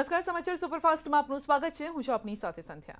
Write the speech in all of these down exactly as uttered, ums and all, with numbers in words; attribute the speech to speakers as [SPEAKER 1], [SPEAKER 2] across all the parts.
[SPEAKER 1] નમસ્કાર, સમાચાર સુપરફાસ્ટમાં આપનું સ્વાગત છે। હું છું આપની સાથે સંધ્યા।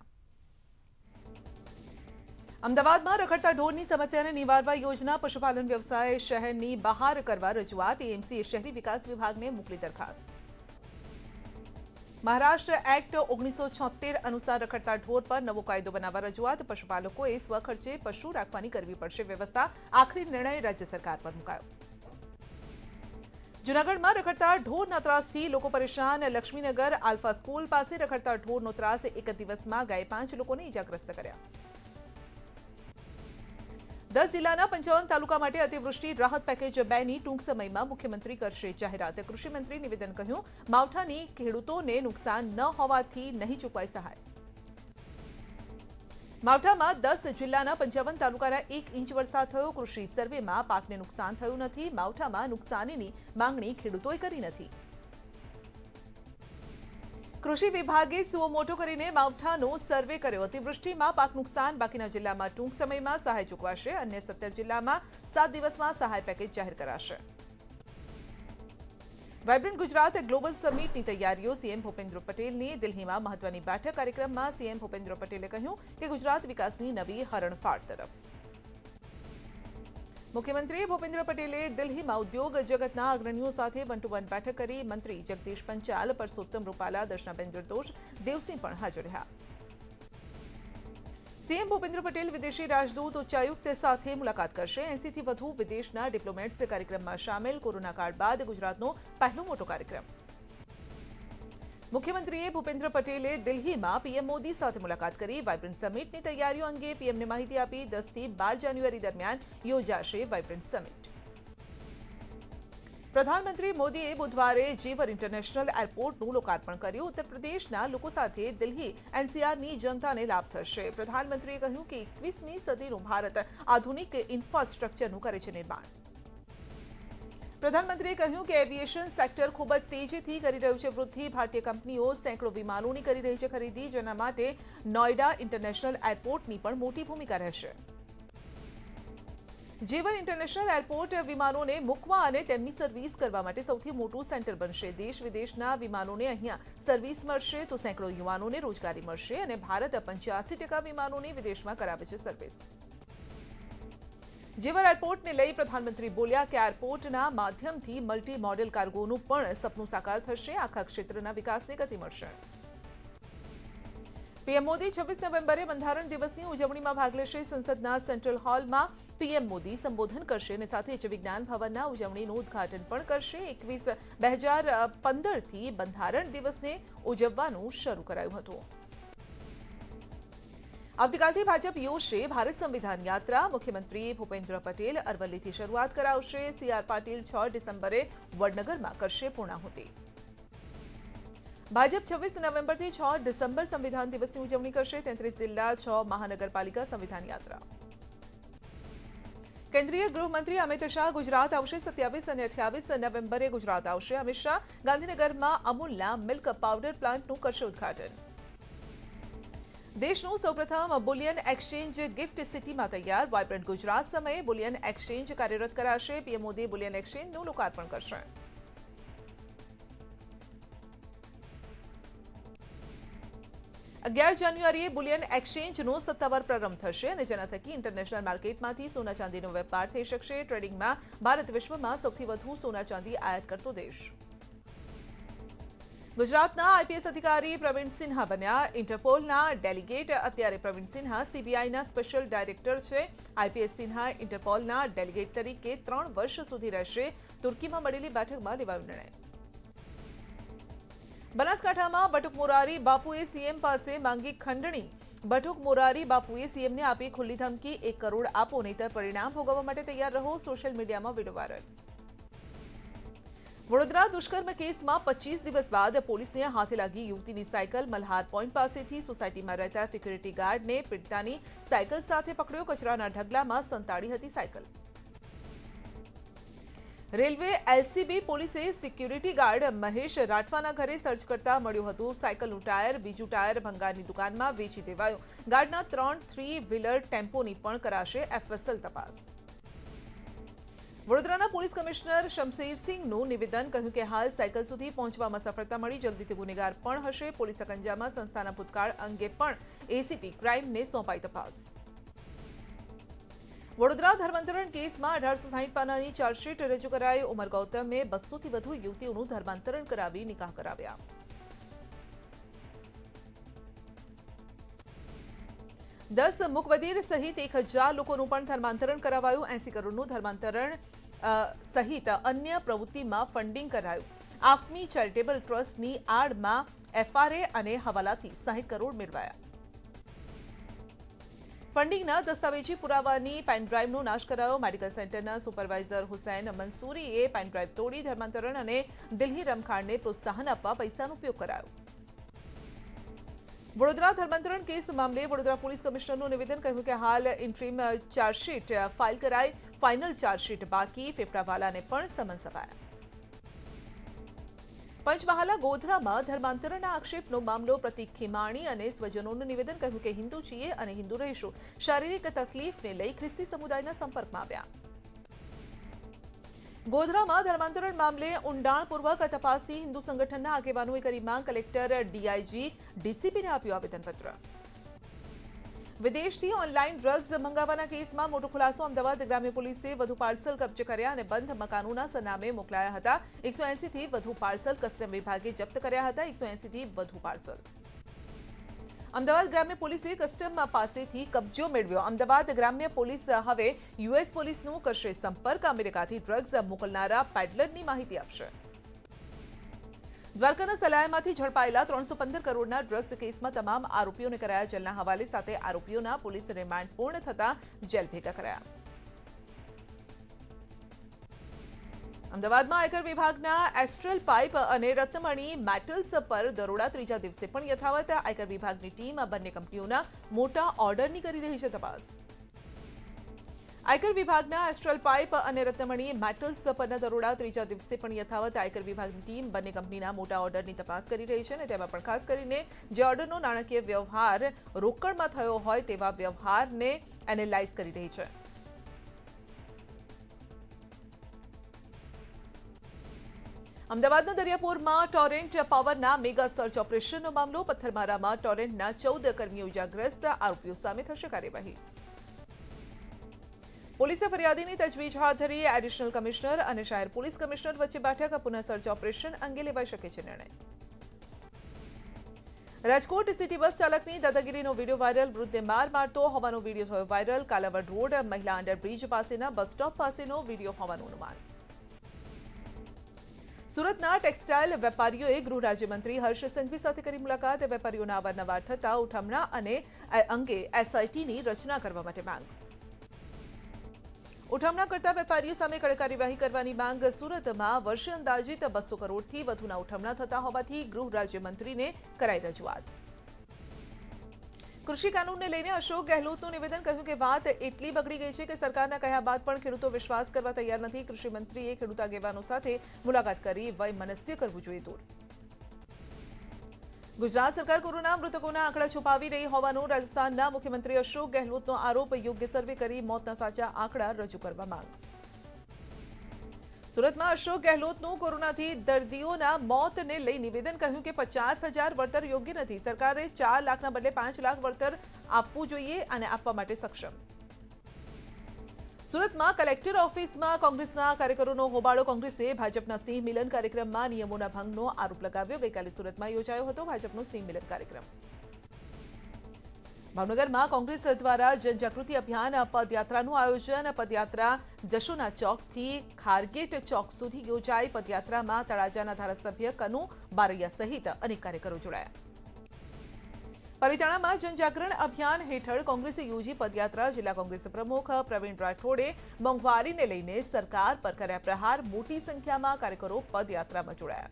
[SPEAKER 1] અમદાવાદમાં રખડતા ઢોરની સમસ્યાને નિવારવા યોજના પશુપાલન વ્યવસાય શહેરની બહાર કરવા રજૂઆત। એએમસીએ શહેરી વિકાસ વિભાગને મોકલી દરખાસ્ત। महाराष्ट्र एक्ट ओगनीस सौ छोतेर अनुसार रखड़ता ढोर पर नवो कायदो बनावा रजूआत। पशुपालकोए स्वखर्चे पशु राखवानी करवी पड़शे व्यवस्था। आखरी निर्णय राज्य सरकार पर मुकायो। जूनागढ़ में रखड़ता ढोरना त्रासथी लोको परेशान। लक्ष्मीनगर आल्फा स्कूल पास रखड़ता ढोरनो त्रास एक दिवस में गए पांच लोकोने इजाग्रस्त कर्या। दस जिल्लाना पंचावन तालुका माटे अतिवृष्टि राहत पैकेज बे नी टूंक समयमां मुख्यमंत्री करशे जाहेरात। कृषि मंत्री निवेदन कर्युं। मावठानी खेडूतोने नुकसान न होवाथी नहीं चूकवाय सहाय। मावठामां दस जिल्लाना पंचावन तालुकाना एक इंच वरसाद थयो। कृषि सर्वेमां पाकने नुकसान थयुं नथी। मावठामां नुकसानीनी मांगणी खेडूतोए करी नथी। कृषि विभागे सुओ मोटो करीने मावठानो सर्वे कर्यो। अतिवृष्टिमां पाक नुकसान बाकीना जिल्लामां टूंक समयमां सहाय चूकवाशे। अन्य सत्तर जिल्लामां सात दिवसमां सहाय पैकेज जाहेर कराशे। वाइब्रન્ટ गुजरात ग्लोबल समिटनी तैयारीओ। सीएम भूपेन्द्र पटेलनी दिल्हीमां महत्वनी बैठक। कार्यक्रममां सीएम भूपेन्द्र पटेले कह्युं के गुजरात विकासनी नवी हरणफाळ तरफ। मुख्यमंत्री भूपेन्द्र पटेले दिल्ही में उद्योग जगतना अग्रणीओ साथे वन टू वन बैठक करी। मंत्री जगदीश पंचाल, परसोत्तम रूपाला, दर्शनाबेन निर्दोष, देवसिंह पण हाजर रह्या। सीएम भूपेन्द्र पटेल विदेशी राजदूत उच्चायुक्त साथे मुलाकात करशे। एसी थी वधु विदेशना डिप्लोमेट्स कार्यक्रम में शामिल। कोरोना काळ बाद गुजरातनो पहलो मोटो कार्यक्रम। मुख्यमंत्रीए भूपेन्द्र पटेले दिल्ही में पीएम मोदी साथे मुलाकात करी। वाइब्रન્ટ समिटनी तैयारीओ अंगे पीएमने माहिती आपी। दस थी बार जान्युआरी दरमियान योजाशे वाइब्रન્ટ समिट। प्रधानमंत्री मोदीए बुधवारे जेवर इंटरनेशनल एरपोर्टનું લોકાર્પણ કર્યું। उत्तर प्रदेशના લોકો સાથે દિલ્હી એનસીઆરની જનતાને લાભ થશે। પ્રધાનમંત્રીએ કહ્યું કે એકવીસમી સદીનું ભારત આધુનિક ઇન્ફ્રાસ્ટ્રક્ચરનું કરે છે નિર્માણ। प्रधानमंत्रीએ કહ્યું કે એવિએશન સેક્ટર ખૂબ જ તેજીથી કરી રહ્યું છે વૃદ્ધિ। ભારતીય કંપનીઓ સેંકડો વિમાનોની કરી રહી છે ખરીદી, જેના માટે નોઈડા ઇન્ટરનેશનલ એરપોર્ટની પણ મોટી ભૂમિકા રહેશે। જેવર ઇન્ટરનેશનલ એરપોર્ટ વિમાનોને મૂકવા અને તેમની સર્વિસ કરવા માટે સૌથી મોટું સેન્ટર બનશે। દેશ વિદેશના વિમાનોને અહીંયા સર્વિસ મળશે તો સેંકડો યુવાનોને રોજગારી મળશે અને ભારત પંચ્યાસી ટકા વિમાનોની વિદેશમાં કરાવે છે સર્વિસ। જેવર એરપોર્ટને લઈ પ્રધાનમંત્રી બોલ્યા કે એરપોર્ટના માધ્યમથી મલ્ટી મોડેલ કાર્ગોનું પણ સપનું સાકાર થશે। આખા ક્ષેત્રના વિકાસને ગતિ મળશે। પીએમ મોદી છવ્વીસ નવેમ્બરે બંધારણ દિવસની ઉજવણીમાં ભાગ લેશે। સંસદના સેન્ટ્રલ હોલમાં પીએમ મોદી સંબોધન કરશે અને સાથે જ વિજ્ઞાન ભવનના ઉજવણીનું ઉદ્ઘાટન પણ કરશે। એકવીસ બે હજાર પંદરથી બંધારણ દિવસને ઉજવવાનું શરૂ કરાયું હતું। આવતીકાલથી ભાજપ યોજશે ભારત સંવિધાન યાત્રા। મુખ્યમંત્રી ભૂપેન્દ્ર પટેલ અરવલ્લીથી શરૂઆત કરાવશે। સીઆર પાટીલ છ ડિસેમ્બરે વડનગરમાં કરશે પૂર્ણાહુતિ। ભાજપ છવ્વીસ નવેમ્બરથી છ ડિસેમ્બર સંવિધાન દિવસની ઉજવણી કરશે। તેત્રીસ જિલ્લા છ મહાનગરપાલિકા સંવિધાન યાત્રા। કેન્દ્રીય ગૃહમંત્રી અમિત શાહ ગુજરાત આવશે। સત્યાવીસ અને અઠ્યાવીસ નવેમ્બરે ગુજરાત આવશે। અમિત શાહ ગાંધીનગરમાં અમૂલના મિલ્ક પાવડર પ્લાન્ટનું કરશે ઉદ્ઘાટન। દેશનું સૌપ્રથમ બુલિયન એક્સચેન્જ ગિફ્ટ સિટીમાં તૈયાર। વાઇબ્રન્ટ ગુજરાત સમયે બુલિયન એક્સચેન્જ કાર્યરત કરાશે। પીએમ મોદી બુલિયન એક્સચેન્જનું લોકાર્પણ કરશે। અગિયાર જાન્યુઆરીએ બુલિયન એક્સચેન્જનો સત્તાવાર પ્રારંભ થશે અને જેના થકી ઇન્ટરનેશનલ માર્કેટમાંથી સોના ચાંદીનો વેપાર થઈ શકશે। ટ્રેડિંગમાં ભારત વિશ્વમાં સૌથી વધુ સોના ચાંદી આયાત કરતો દેશ। ગુજરાતના આઈપીએસ અધિકારી પ્રવીણ સિન્હા બન્યા ઇન્ટરપોલના ડેલિગેટ। અત્યારે પ્રવીણ સિન્હા સીબીઆઈના સ્પેશિયલ ડાયરેક્ટર છે। આઈપીએસ સિન્હા ઇન્ટરપોલના ડેલિગેટ તરીકે ત્રણ વર્ષ સુધી રહેશે। તુર્કીમાં મળેલી બેઠકમાં લેવાયો નિર્ણય। બનાસકાંઠામાં બટુક મોરારી બાપુએ સીએમ પાસે માંગી ખંડણી। બટુક મોરારી બાપુએ સીએમને આપી ખુલ્લી ધમકી। એક કરોડ આપો નહીંતર પરિણામ ભોગવવા માટે તૈયાર રહો। સોશિયલ મીડિયામાં વિડીયો વાયરલ। વડોદરા દુષ્કર્મ કેસમાં પચીસ દિવસ બાદ પોલીસને હાથે લાગી યુવતીની સાયકલ। મલ્હાર પોઈન્ટ પાસેથી સોસાયટીમાં રહેતા સિક્યુરિટી ગાર્ડને પીડિતાની સાયકલ સાથે પકડ્યો। કચરાના ઢગલામાં સંતાડી હતી સાયકલ। રેલવે એલસીબી પોલીસે સિક્યુરિટી ગાર્ડ મહેશ રાઠવાના ઘરે સર્ચ કરતા મળ્યું હતું સાયકલનું ટાયર। બીજું ટાયર ભંગારની દુકાનમાં વેચી દેવાયું। ગાર્ડના ત્રણ થ્રી વ્હીલર ટેમ્પોની પણ કરાશે એફએસએલ તપાસ। વડોદરાના પોલીસ કમિશનર શમશેરસિંહનું નિવેદન કહ્યું કે હાલ સાયકલ સુધી પહોંચવામાં સફળતા મળી જલ્દીથી ગુનેગાર પણ હશે પોલીસ સકંજામાં સંસ્થાના ભૂતકાળ અંગે પણ એસીપી ક્રાઇમને સોંપાઈ તપાસ વડોદરા ધર્માંતરણ કેસમાં અઢારસો સાહીઠ પાનાની ચાર્જશીટ રજૂ કરાઈ ઉમર ગૌતમે બસોથી વધુ યુવતીઓનું ધર્માંતરણ કરાવી નિકાહ કરાવ્યા दस मुकबदीर सहित एक हजार लोगों पण धर्मांतरण करावाયું एसी करोड़નું धर्मांतरण सहित अन्य प्रवृत्ति में फंडिंग कराયું आफमी चेरिटेबल ट्रस्टनी आड़ एफआरए અને હવાલાથી સાહીઠ કરોડ મેળવાયા ફંડિંગના દસ્તાવેજી પુરાવાની પેનડ્રાઈવનો નાશ કરાયો મેડિકલ સેન્ટરના સુપરવાઇઝર હુસૈન મંસૂરીએ પેનડ્રાઈવ તોડી ધર્માંતરણ અને દિલ્હી રમખાણને પ્રોત્સાહન આપવા પૈસાનો ઉપયોગ કરાયો વડોદરા ધર્માંતરણ કેસ મામલે વડોદરા પોલીસ કમિશનરનું નિવેદન કહ્યું કે હાલ ઇન્ટ્રીમ ચાર્જશીટ ફાઇલ કરાઈ ફાઇનલ ચાર્જશીટ બાકી ફેફડાવાલાને પણ સમન્સ અપાયા પંચમહાલા ગોધરામાં ધર્માંતરણના આક્ષેપનો મામલો પ્રતિક ખીમાણી અને સ્વજનોનું નિવેદન કહ્યું કે હિન્દુ છીએ અને હિન્દુ રહીશું શારીરિક તકલીફને લઈ ખ્રિસ્તી સમુદાયના સંપર્કમાં આવ્યા ગોધરામાં ધર્માંતરણ મામલે ઊંડાણપૂર્વક તપાસથી હિન્દુ સંગઠનના આગેવાનોએ કરી માંગ કલેક્ટર ડીઆઈજી ડીસીપીને આપ્યું આવેદનપત્ર વિદેશથી ઓનલાઈન ડ્રગ્સ મંગાવવાના કેસમાં મોટો ખુલાસો અમદાવાદ ગ્રામ્ય પોલીસે વધુ પાર્સલ કબજે કર્યા અને બંધ મકાનોના સરનામે મોકલાયા હતા એકસો એંસી થી વધુ પાર્સલ કસ્ટમ વિભાગે જપ્ત કર્યા હતા એકસો એંસી થી વધુ પાર્સલ અમદાવાદ ગ્રામ્ય પોલીસે કસ્ટમ પાસેથી કબજો મેળવ્યો અમદાવાદ ગ્રામ્ય પોલીસ હવે યુએસ પોલીસનું કરશે સંપર્ક અમેરિકાથી ડ્રગ્સ મોકલનારા પેડલરની માહિતી આપશે દ્વારકાના સલાયામાંથી ઝડપાયેલા ત્રણસો પંદર કરોડના ડ્રગ્સ કેસમાં તમામ આરોપીઓને કરાયા જેલના હવાલે સાથે આરોપીઓના પોલીસ રિમાન્ડ પૂર્ણ થતા જેલ ભેગા કરાયા અમદાવાદમાં આયકર વિભાગના એસ્ટ્રલ પાઇપ અને રત્નમણી મેટલ્સ પર દરોડા ત્રીજા દિવસે પણ યથાવત આયકર વિભાગની ટીમ બંને કંપનીઓના મોટા ઓર્ડરની કરી રહી છે તપાસ આયકર વિભાગના એસ્ટ્રલ પાઇપ અને રત્નમણી મેટલ્સ પરના દરોડા ત્રીજા દિવસે પણ યથાવત આયકર વિભાગની ટીમ બંને કંપનીના મોટા ઓર્ડરની તપાસ કરી રહી છે અને તેમાં પણ ખાસ કરીને જે ઓર્ડરનો નાણાકીય વ્યવહાર રોકડમાં થયો હોય તેવા વ્યવહારને એનાલાઇઝ કરી રહી છે અમદાવાદના દરિયાપુરમાં ટોરેન્ટ પાવરના મેગા સર્ચ ઓપરેશનનો મામલો પથ્થરમારામાં ટોરેન્ટના ચૌદ કર્મીઓ ઇજાગ્રસ્ત આરોપીઓ સામે થશે કાર્યવાહી પોલીસે ફરિયાદીની તજવીજ હાથ ધરી એડિશનલ કમિશનર અને શહેર પોલીસ કમિશનર વચ્ચે બેઠક પુનઃ સર્ચ ઓપરેશન અંગે લેવાઈ શકે છે નિર્ણય રાજકોટ સિટી બસ ચાલકની દાદાગીરીનો વીડિયો વાયરલ વૃદ્ધને માર મારતો હોવાનો વીડિયો થયો વાયરલ કાલાવડ રોડ મહિલા અંડરબ્રિજ પાસેના બસ સ્ટોપ પાસેનો વીડિયો હોવાનું અનુમાન સુરતના ટેક્સટાઇલ વેપારીઓએ ગૃહ રાજ્યમંત્રી હર્ષ સંઘવી સાથે કરી મુલાકાત વેપારીઓના અવારનવાર થતા ઉઠમણા અને અંગે એસઆઈટીની રચના કરવા માટે માંગ ઉઠમણા કરતા વેપારીઓ સામે કડક કાર્યવાહી કરવાની માંગ સુરતમાં વર્ષે અંદાજિત બસો કરોડથી વધુના ઉઠમણા થતા હોવાથી ગૃહ રાજ્યમંત્રીને કરાઈ રજૂઆત કૃષિ કાનૂનને લઈને અશોક ગેહલોતનું નિવેદન કહ્યું કે વાત એટલી બગડી ગઈ છે કે સરકારના કહ્યા બાદ પણ ખેડૂતો વિશ્વાસ કરવા તૈયાર નથી કૃષિ મંત્રીએ ખેડૂત આગેવાનો સાથે મુલાકાત કરી વયમનસ્ય કરવું જોઈએ દૂર ગુજરાત સરકાર કોરોના મૃતકોના આંકડા છુપાવી રહી હોવાનો રાજસ્થાનના મુખ્યમંત્રી અશોક ગેહલોતનો આરોપ યોગ્ય સર્વે કરી મોતના સાચા આંકડા રજૂ કરવા માંગ સુરતમાં અશોક ગેહલોતનું કોરોનાથી દર્દીઓના મોતને લઈ નિવેદન કહ્યું કે પચાસ હજાર વળતર યોગ્ય નથી સરકારે ચાર લાખના બદલે પાંચ લાખ વળતર આપવું જોઈએ અને આપવા માટે સક્ષમ સુરતમાં કલેક્ટર ઓફિસમાં કોંગ્રેસના કાર્યકરોનો હોબાળો કોંગ્રેસે ભાજપના સિંહ મિલન કાર્યક્રમમાં નિયમોના ભંગનો આરોપ લગાવ્યો ગઈકાલે સુરતમાં યોજાયો હતો ભાજપનો સિંહ મિલન કાર્યક્રમ ભાવનગરમાં કોંગ્રેસ દ્વારા જનજાગૃતિ અભિયાન પદયાત્રાનું આયોજન પદયાત્રા જશોના ચોકથી ખારગેટ ચોક સુધી યોજાઈ પદયાત્રામાં તળાજાના ધારાસભ્ય કનુ બારૈયા સહિત અનેક કાર્યકરો જોડાયા પાલિતાણામાં જનજાગરણ અભિયાન હેઠળ કોંગ્રેસે યોજી પદયાત્રા જિલ્લા કોંગ્રેસ પ્રમુખ પ્રવીણ રાઠોડે મોંઘવારીને લઈને સરકાર પર કર્યા પ્રહાર મોટી સંખ્યામાં કાર્યકરો પદયાત્રામાં જોડાયા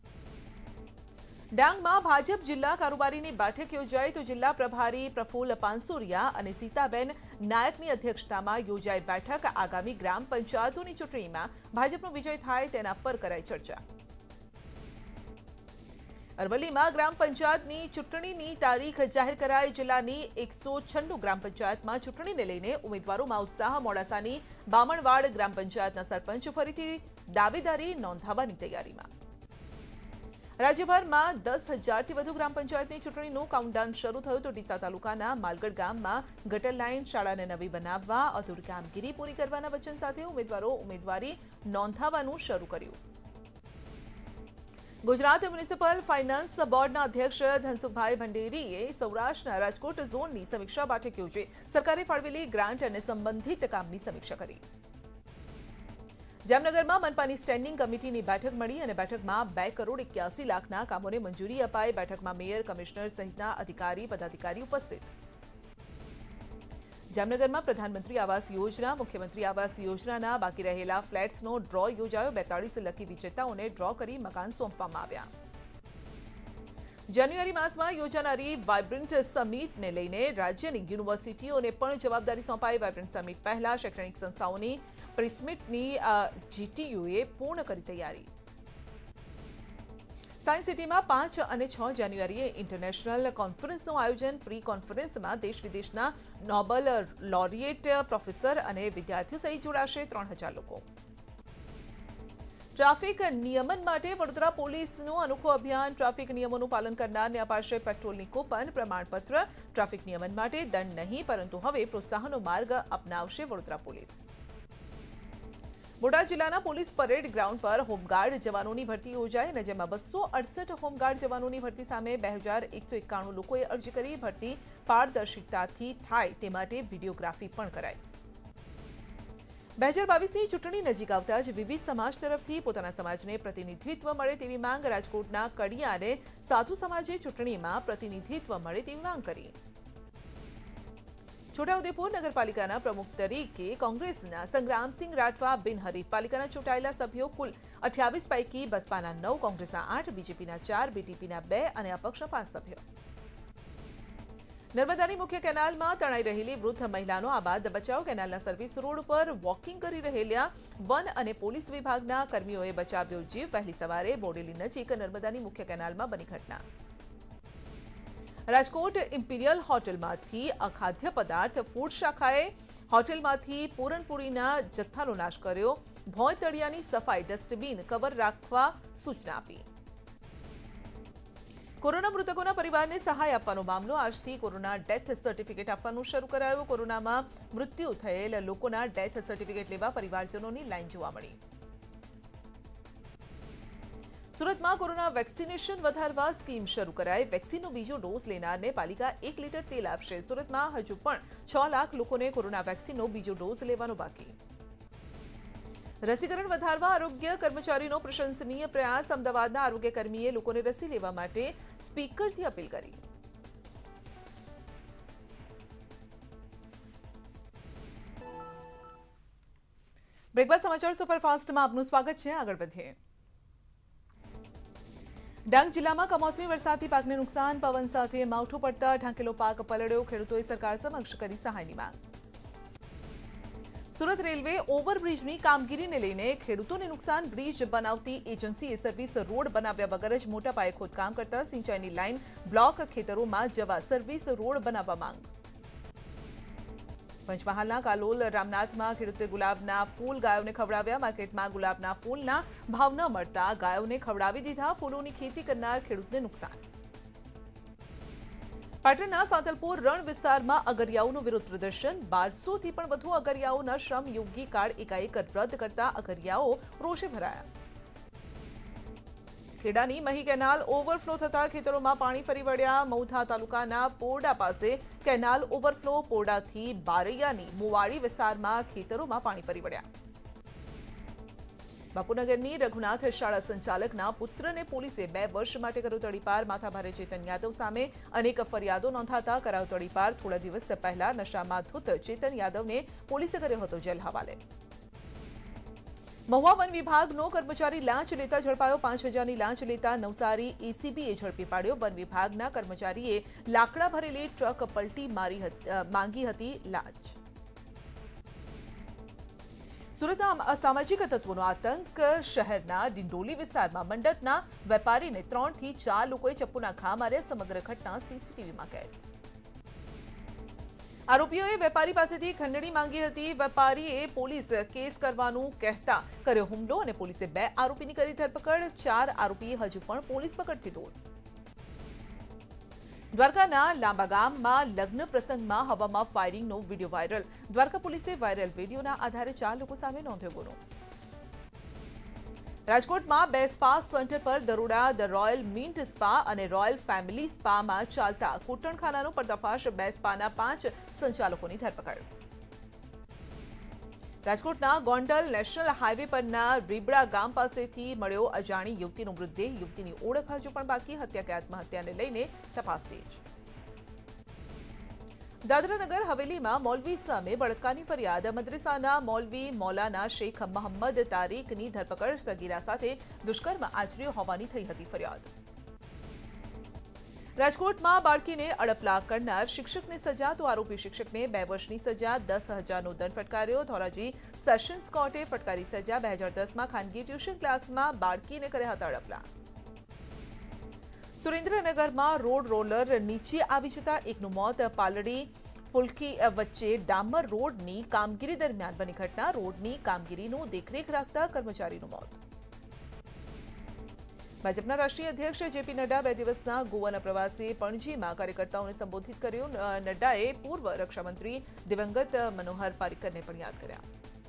[SPEAKER 1] ડાંગમાં ભાજપ जिला कारोबारीनी बैठक योजाई तो जिला प्रभारी प्रफुल्ल पानसुरिया અને सीताबेन नायकनी अध्यक्षतामां योजाई बैठक आगामी ग्राम पंचायतोनी चूंटणीमां भाजपनो विजय थाय तेना पर कराई चर्चा અરવલ્લીમાં ગ્રામ પંચાયતની ચૂંટણીની તારીખ જાહેર કરાઈ. જિલ્લાની એકસો છન્નું ગ્રામ પંચાયતમાં ચૂંટણીને લઈને ઉમેદવારોમાં ઉત્સાહ. મોડાસાની બામણવાડ ગ્રામ પંચાયતના સરપંચ ફરીથી દાવેદારી નોંધાવવાની તૈયારીમાં. રાજ્યભરમાં દસ હજારથી વધુ ગ્રામ પંચાયતની ચૂંટણીનું કાઉન્ટડાઉન શરૂ થયું તો ડીસા તાલુકાના માલગઢ ગામમાં ગટર લાઇન શાળાને નવી બનાવવા અધૂરી કામગીરી પૂરી કરવાના વચન સાથે ઉમેદવારો ઉમેદવારી નોંધાવવાનું શરૂ કર્યું. ગુજરાત મ્યુનિસિપલ ફાઇનાન્સ બોર્ડના અધ્યક્ષ ધનસુખભાઈ ભંડેરીએ સૌરાષ્ટ્રના રાજકોટ ઝોનની સમીક્ષા બેઠક યોજી. સરકારે ફાળવેલી ગ્રાન્ટ અને સંબંધિત કામની સમીક્ષા કરી. જામનગરમાં મનપાની સ્ટેન્ડિંગ કમિટીની બેઠક મળી અને બેઠકમાં બે કરોડ એક્યાસી લાખના કામોને મંજૂરી અપાઈ. બેઠકમાં મેયર, કમિશનર સહિતના અધિકારી પદાધિકારી ઉપસ્થિત. જામનગરમાં પ્રધાનમંત્રી આવાસ યોજના, મુખ્યમંત્રી આવાસ યોજનાના બાકી રહેલા ફ્લેટ્સનો ડ્રો યોજાયો. બેતાળીસ લકી વિજેતાઓને ડ્રો કરી મકાન સોંપવામાં આવ્યા. જાન્યુઆરી માસમાં યોજાનારી વાઇબ્રન્ટ સમિટને લઈને રાજ્યની યુનિવર્સિટીઓને પણ જવાબદારી સોંપાઈ. વાઇબ્રન્ટ સમિટ પહેલા શૈક્ષણિક સંસ્થાઓની પ્રિસમિટની જીટીયુએ પૂર્ણ કરી તૈયારી. સાયન્સ સિટીમાં પાંચ અને છ જાન્યુઆરીએ ઇન્ટરનેશનલ કોન્ફરન્સનું આયોજન. પ્રી કોન્ફરન્સમાં દેશ વિદેશના નોબેલ લોરિએટ પ્રોફેસર અને વિદ્યાર્થીઓ સહિત જોડાશે ત્રણ હજાર લોકો. ટ્રાફિક નિયમન માટે વડોદરા પોલીસનું અનોખું અભિયાન. ટ્રાફિક નિયમોનું પાલન કરનારને અપાશે પેટ્રોલની કૂપન, પ્રમાણપત્ર. ટ્રાફિક નિયમન માટે દંડ નહીં, પરંતુ હવે પ્રોત્સાહનનો માર્ગ અપનાવશે વડોદરા પોલીસ. બોટાદ જિલ્લાના પોલીસ પરેડ ગ્રાઉન્ડ પર હોમગાર્ડ જવાનોની ભરતી યોજાઈ અને જેમાં બસો અડસઠ હોમગાર્ડ જવાનોની ભરતી સામે બે હજાર એકસો એકાણું લોકોએ અરજી કરી. ભરતી પારદર્શિતાથી થાય તે માટે વિડીયોગ્રાફી પણ કરાઈ. બે હજાર બાવીસની ચૂંટણી નજીક આવતા જ વિવિધ સમાજ તરફથી પોતાના સમાજને પ્રતિનિધિત્વ મળે તેવી માંગ. રાજકોટના કડિયાને સાધુ સમાજે ચૂંટણીમાં પ્રતિનિધિત્વ મળે તેવી માંગ કરી. છોટાઉદેપુર નગરપાલિકાના પ્રમુખ તરીકે કોંગ્રેસના સંગ્રામસિંહ રાઠવા બિનહરીફ. પાલિકાના ચૂંટાયેલા સભ્યો કુલ અઠ્યાવીસ પૈકી બસપાના નવ, કોંગ્રેસના આઠ, બીજેપીના ચાર, બીટીપીના બે અને અપક્ષના પાંચ સભ્યો. નર્મદાની મુખ્ય કેનાલમાં તણાઈ રહેલી વૃદ્ધ મહિલાનો આબાદ બચાવ. કેનાલના સર્વિસ રોડ પર વોકિંગ કરી રહેલા વન અને પોલીસ વિભાગના કર્મીઓએ બચાવ્યો જીવ. વહેલી સવારે બોડેલી નજીક નર્મદાની મુખ્ય કેનાલમાં બની ઘટના. રાજકોટ ઇમ્પિરિયલ હોટલમાંથી અખાદ્ય પદાર્થ ફૂડ શાખાએ હોટલમાંથી પૂરણપૂરીના જથ્થાનો નાશ કર્યો. ભોંય તળિયાની સફાઈ, ડસ્ટબિન કવર રાખવા સૂચના આપી. કોરોના મૃતકોના પરિવારને સહાય આપવાનો મામલો. આજથી કોરોના ડેથ સર્ટિફિકેટ આપવાનું શરૂ કરાયું. કોરોનામાં મૃત્યુ થયેલ લોકોના ડેથ સર્ટિફિકેટ લેવા પરિવારજનોની લાઈન જોવા મળી. સુરતમાં કોરોના વેક્સિનેશન વધારવા સ્કીમ શરૂ કરાઈ. વેક્સિનનો બીજો ડોઝ લેનારને પાલિકા એક લીટર તેલ આપશે. સુરતમાં હજુ પણ છ લાખ લોકોને કોરોના વેક્સિનનો બીજો ડોઝ લેવાનો બાકી. રસીકરણ વધારવા આરોગ્ય કર્મચારીનો પ્રશંસનીય પ્રયાસ. અમદાવાદના આરોગ્યકર્મીએ લોકોને રસી લેવા માટે સ્પીકરથી અપીલ કરી. બ્રેક બાદ સમાચાર સુપરફાસ્ટમાં આપનું સ્વાગત છે. આગળ વધીએ. ડાંગ જિલ્લામાં કમોસમી વરસાદથી પાકને નુકસાન. પવન સાથે માવઠું પડતા ઢાંકેલો પાક પલળ્યો. ખેડૂતોએ સરકાર સમક્ષ કરી સહાયની માંગ. સુરત રેલવે ઓવરબ્રિજની કામગીરીને લઈને ખેડૂતોને નુકસાન. બ્રિજ બનાવતી એજન્સીએ સર્વિસ રોડ બનાવ્યા વગર જ મોટા પાયે ખોદકામ કરતા સિંચાઈની લાઇન બ્લોક. ખેતરોમાં જવા સર્વિસ રોડ બનાવવા માંગ. પંચમહાલના કાલોલ રામનાથમાં ખેડૂતે ગુલાબના ફૂલ ગાયોને ખવડાવ્યા. માર્કેટમાં ગુલાબના ફૂલના ભાવ ન મળતા ગાયોને ખવડાવી દીધા. ફૂલોની ખેતી કરનાર ખેડૂતને નુકસાન. પાટણના સાંતલપુર રણ વિસ્તારમાં અગરિયાઓનું વિરોધ પ્રદર્શન. બારસોથી પણ વધુ અગરિયાઓના શ્રમયોગી કાર્ડ એકાએક રદ કરતા અગરિયાઓ રોષે ભરાયા. ખેડાની મહી કેનાલ ઓવરફ્લો થતા ખેતરોમાં પાણી ફરી વળ્યા. મૌધા તાલુકાના પોરડા પાસે કેનાલ ઓવરફ્લો. પોરડાથી બારૈયાની મુવાડી વિસ્તારમાં ખેતરોમાં પાણી ફરી વળ્યા. બાપુનગરની રઘુનાથ શાળા સંચાલકના પુત્રને પોલીસે બે વર્ષ માટે કર્યો તડીપાર. માથાભારે ચેતન યાદવ સામે અનેક ફરિયાદો નોંધાતા કરાયો તડીપાર. થોડા દિવસ પહેલા નશામાં ધૂત ચેતન યાદવને પોલીસે કર્યો હતો જેલ હવાલે. મહુવા વન વિભાગનો કર્મચારી લાંચ લેતા ઝડપાયો. પાંચ હજારની લાંચ લેતા નવસારી એસીબીએ ઝડપી પાડ્યો. વન વિભાગના કર્મચારીએ લાકડા ભરેલી ટ્રક પલટી મારી માંગી હતી લાંચ. સુરતના અસામાજિક તત્વોનો આતંક શહેરના ડિંડોલી વિસ્તારમાં મંડપના વેપારીને ત્રણ થી ચાર લોકોએ ચપ્પુના ઘા માર્યા સમગ્ર ઘટના સીસીટીવીમાં કેદ આરોપીઓએ વેપારી પાસેથી ખંડણી માંગી હતી વેપારીએ પોલીસ કેસ કરવાનું કહેતા કર્યો હુમલો અને પોલીસે બે આરોપીની કરી ધરપકડ ચાર આરોપી હજુ પણ પોલીસ પકડથી દૂર દ્વારકાના લાંબા ગામમાં લગ્ન પ્રસંગમાં હવામાં ફાયરિંગનો વિડીયો વાયરલ દ્વારકા પોલીસે વાયરલ વિડીયોના આધારે ચાર લોકો સામે નોંધ્યો ગુનો રાજકોટમાં બે સ્પા સેન્ટર પર દરોડા ધ રોયલ મિન્ટ સ્પા અને રોયલ ફેમિલી સ્પામાં ચાલતા કૂટણખાનાનો પર્દાફાશ બે સ્પાના પાંચ સંચાલકોની ધરપકડ રાજકોટના ગોંડલ નેશનલ હાઈવે પરના રીબડા ગામ પાસેથી મળ્યો અજાણી યુવતીનો મૃતદેહ યુવતીની ઓળખ હજુ પણ બાકી હત્યા કે આત્મહત્યાને લઈને તપાસ તેજ દાદરાનગર હવેલીમાં મૌલવી સામે બળાત્કારની ફરિયાદ મદ્રેસાના મૌલવી મૌલાના શેખ મહમ્મદ તારીકની ધરપકડ સગીરા સાથે દુષ્કર્મ આચર્યો હોવાની થઈ હતી ફરિયાદ રાજકોટમાં બાળકીને અડપલા કરનાર શિક્ષકને સજા તો આરોપી શિક્ષકને બે વર્ષની સજા દસ હજારનો દંડ ફટકાર્યો ધોરાજી સેશન્સ કોર્ટે ફટકારી સજા બે હજાર દસમાં ખાનગી ટ્યુશન ક્લાસમાં બાળકીને કર્યા હતા અડપલા સુરેન્દ્રનગરમાં રોડ રોલર નીચે આવી જતા એકનું મોત પાલડી ફુલકી વચ્ચે ડામર રોડની કામગીરી દરમિયાન બની ઘટના રોડની કામગીરીનું દેખરેખ રાખતા કર્મચારીનું મોત ભાજપના રાષ્ટ્રીય અધ્યક્ષ જેપી નડ્ડા બે દિવસના ગોવાના પ્રવાસે પણજીમાં કાર્યકર્તાઓને સંબોધિત કર્યું નડ્ડાએ પૂર્વ રક્ષામંત્રી દિવંગત મનોહર પારીકરને પણ યાદ કર્યા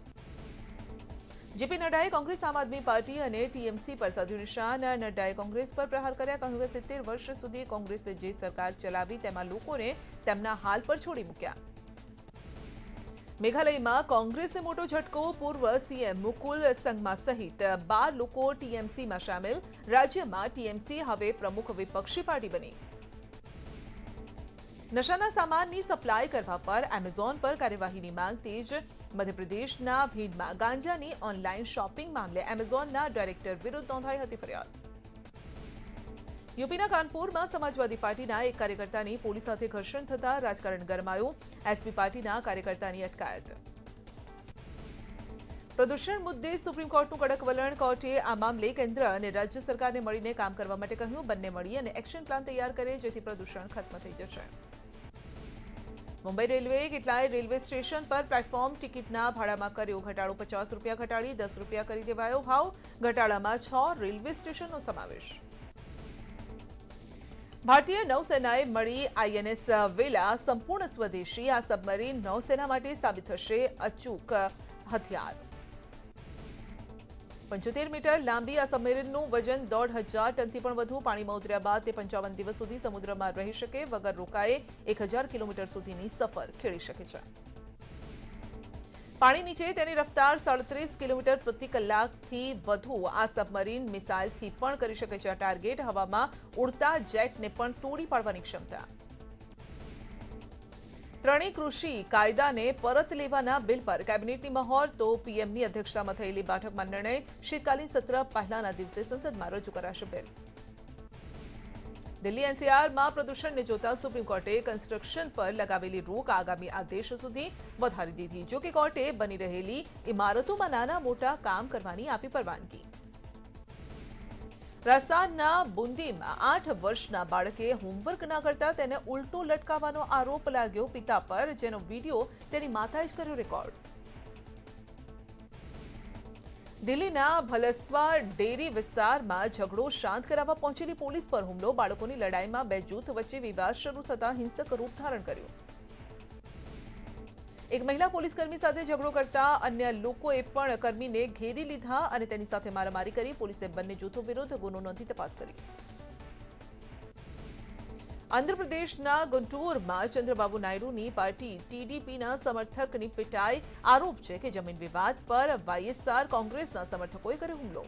[SPEAKER 1] જેપી નડ્ડાએ કોંગ્રેસ આમ આદમી પાર્ટી અને ટીએમસી પર સાધ્યું નિશાન નડ્ડાએ કોંગ્રેસ પર પ્રહાર કર્યા કહ્યું કે સિત્તેર વર્ષ સુધી કોંગ્રેસે જે સરકાર ચલાવી તેમાં લોકોને તેમના હાલ પર છોડી મૂક્યા મેઘાલયમાં કોંગ્રેસને મોટો ઝટકો પૂર્વ સીએમ મુકુલ સંગમા સહિત બાર લોકો ટીએમસીમાં સામેલ રાજ્યમાં ટીએમસી હવે પ્રમુખ વિપક્ષી પાર્ટી બની નશાના સામાનની સપ્લાય કરવા પર એમેઝોન પર કાર્યવાહીની માંગ તેજ મધ્યપ્રદેશના ભીડમાં ગાંજાની ઓનલાઈન શોપિંગ મામલે એમેઝોનના ડાયરેક્ટર વિરુદ્ધ નોંધાઈ હતી ફરિયાદ યુપીના કાનપુરમાં સમાજવાદી પાર્ટીના એક કાર્યકર્તાની પોલીસ સાથે ઘર્ષણ થતા રાજકારણ ગરમાયું એસપી પાર્ટીના કાર્યકર્તાની અટકાયત પ્રદૂષણ મુદ્દે સુપ્રીમ કોર્ટનું કડક વલણ કોર્ટે આ મામલે કેન્દ્ર અને રાજ્ય સરકારને મળીને કામ કરવા માટે કહ્યું બંને મળી અને એક્શન પ્લાન તૈયાર કરે જેથી પ્રદૂષણ ખત્મ થઈ જશે મુંબઈ રેલવેએ કેટલાય રેલવે સ્ટેશન પર પ્લેટફોર્મ ટિકિટના ભાડામાં કર્યો ઘટાડો પચાસ રૂપિયા ઘટાડી દસ રૂપિયા કરી દેવાયો ભાવ ઘટાડામાં છ રેલવે સ્ટેશનનો સમાવેશ ભારતીય નૌસેનાએ મળી આઈએનએસ વેલા સંપૂર્ણ સ્વદેશી આ સબમરીન નૌસેના માટે સાબિત થશે અચૂક હથિયાર પંચોતેર મીટર લાંબી આ સબમરીનનું વજન દોઢ હજાર ટનથી પણ વધુ પાણીમાં ઉતર્યા બાદ તે પંચાવન દિવસ સુધી સમુદ્રમાં રહી શકે વગર રોકાએ એક હજાર કિલોમીટર સુધીની સફર ખેડી શકે છે પાણી નીચે તેની રફતાર સાડત્રીસ કિલોમીટર પ્રતિ કલાકથી વધુ આ સબમરીન મિસાઇલથી પણ કરી શકે છે આ ટાર્ગેટ હવામાં ઉડતા જેટને પણ તોડી પાડવાની ક્ષમતા ત્રણેય કૃષિ કાયદાને પરત લેવાના બિલ પર કેબિનેટની મહોર તો પીએમની અધ્યક્ષતામાં થયેલી બેઠકમાં નિર્ણય શીતકાલીન સત્ર પહેલાના દિવસે સંસદમાં રજૂ કરાશે બિલ દિલ્હી એનસીઆરમાં પ્રદૂષણને જોતા સુપ્રીમ કોર્ટે કન્સ્ટ્રક્શન પર લગાવેલી રોક આગામી આદેશ સુધી વધારી દીધી જો કે કોર્ટે બની રહેલી ઇમારતોમાં નાના મોટા કામ કરવાની આપી પરવાનગી રાજસ્થાનના બુંદીમાં આઠ વર્ષના બાળકે હોમવર્ક ન કરતા તેને ઉલટો લટકાવવાનો આરોપ લાગ્યો પિતા પર જેનો વિડીયો તેની માતાએ જ કર્યો રેકોર્ડ દિલ્હીના ભલસવા ડેરી વિસ્તારમાં ઝઘડો શાંત કરાવવા પહોંચેલી પોલીસ પર હુમલો બાળકોની લડાઈમાં બે જૂથ વચ્ચે વિવાદ શરૂ થતા હિંસક રૂપ ધારણ કર્યું એક મહિલા પોલીસકર્મી સાથે ઝઘડો કરતા અન્ય લોકોએ પણ કર્મીને ઘેરી લીધા અને તેની સાથે મારામારી કરી પોલીસે બંને જૂથો વિરુદ્ધ ગુનો નોંધી તપાસ કરી આંધ્રપ્રદેશના ગુંટુરમાં ચંદ્રબાબુ નાયડુની પાર્ટી ટીડીપીના સમર્થકની પિટાઈ આરોપ છે કે જમીન વિવાદ પર વાયએસઆર કોંગ્રેસના સમર્થકોએ કર્યો હુમલો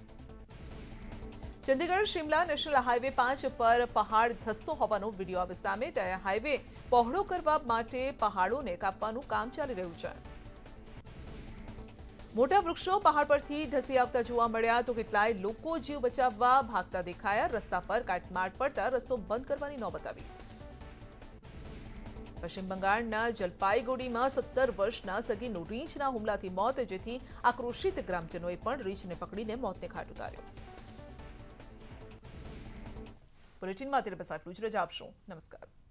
[SPEAKER 1] ચંદીગઢ શિમલા નેશનલ હાઈવે પાંચ પર પહાડ ધસતો હોવાનો વિડીયો આવે સામે ત્યારે હાઈવે પહોળો કરવા માટે પહાડોને કાપવાનું કામ ચાલી રહ્યું છે મોટા વૃક્ષો પહાડ પરથી ધસી આવતા જોવા મળ્યા તો કેટલાય લોકો જીવ બચાવવા ભાગતા દેખાયા રસ્તા પર કાટમાળ પડતા રસ્તો બંધ કરવાની નોબત આવી પશ્ચિમ બંગાળના જલપાઈગુડીમાં સત્તર વર્ષના સગીનું રીંછના હુમલાથી મોત, જેથી આક્રોશિત ગ્રામજનોએ પણ રીંછને પકડીને મોતને ઘાટ ઉતાર્યો। બુલેટિનમાં અત્યારે બસ આટલું જ, રજા આપશો। નમસ્કાર।